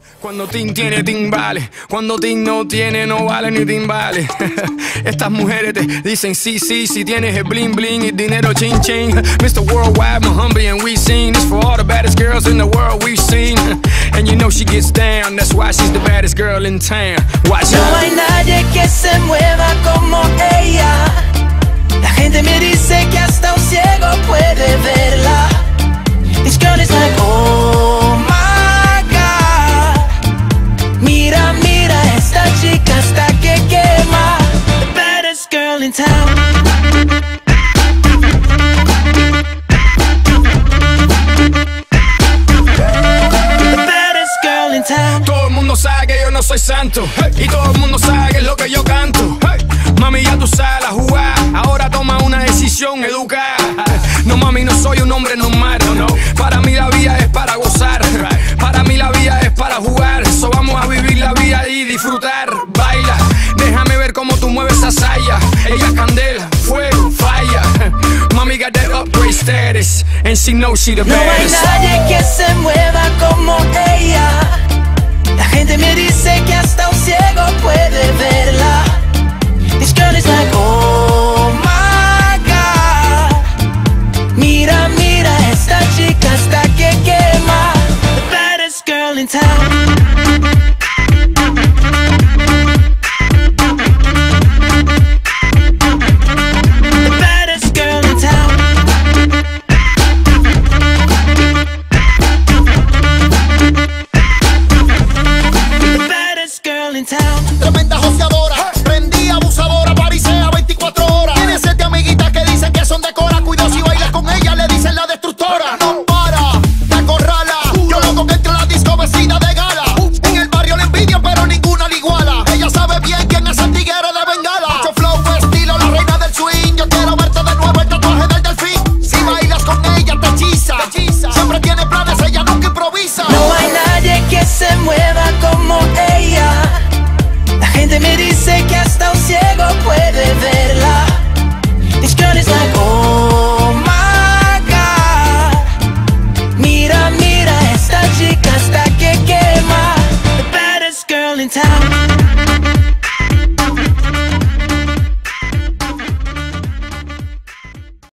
Cuando Tim tiene timbales, cuando Tim no tiene, no vale ni timbales. Estas mujeres te dicen sí, sí, si tienes el bling bling y dinero ching ching. Mr. Worldwide, Muhammad, and we sing this for all the baddest girls in the world we've seen. And you know she gets down, that's why she's the baddest girl in town. Watch No out. hay nadie que se mueva como ella. La gente me dice que hasta un ciego puede verla. This girl is like, oh my God. Mira, mira, esta chica hasta que quema. The baddest girl in town. The baddest girl in town. Todo el mundo sabe que yo no soy santo, hey. Y todo el mundo sabe que es lo que yo canto, hey. Mami, ya tú sabes la jugada. Ahora toma una decisión educada. No, mami, no soy un hombre normal, no. Para mí la vida es para gozar, para mí la vida es para jugar. So vamos a vivir la vida y disfrutar. Baila, déjame ver cómo tú mueves esa saya. Ella es candela, fuego, falla. Mami got that upgrade status, and she knows she the No hay baddest. nadie que se mueva como ella. La gente me dice que hasta un ciego puede verla. This girl is like, oh my God. Mira, mira, esta chica hasta que quema. The baddest girl in town.